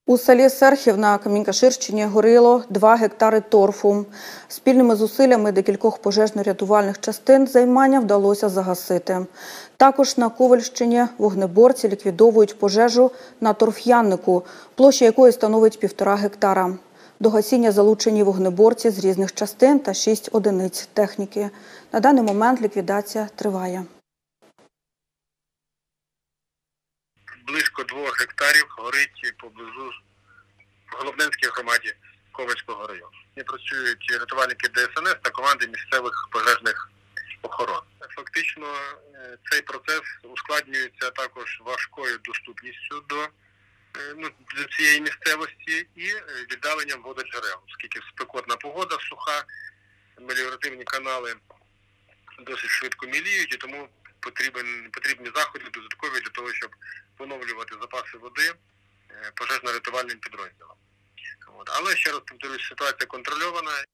У селі Серхів на Камінь-Каширщині горіло 2 гектари торфу. Спільними зусиллями декількох пожежно-рятувальних частин займання вдалося загасити. Також на Ковальщині вогнеборці ліквідовують пожежу на торф'яннику, площа якої становить 1,5 гектара. До гасіння залучені вогнеборці з різних частин та 6 одиниць техніки. На даний момент ліквідація триває. Близько 2 гектарів горить поблизу в Голубненській громаді Ковальського району. Працюють рятувальники ДСНС та команди місцевих пожежних охорон. Фактично цей процес ускладнюється також важкою доступністю до цієї місцевості і віддаленням вододжерел, оскільки спекотна погода, суха, меліоративні канали досить швидко міліють, і тому потрібні заходи додаткові для того, щоб поновлювати запаси води пожежно-рятувальним підрозділам. Але, ще раз повторюсь, ситуація контрольована.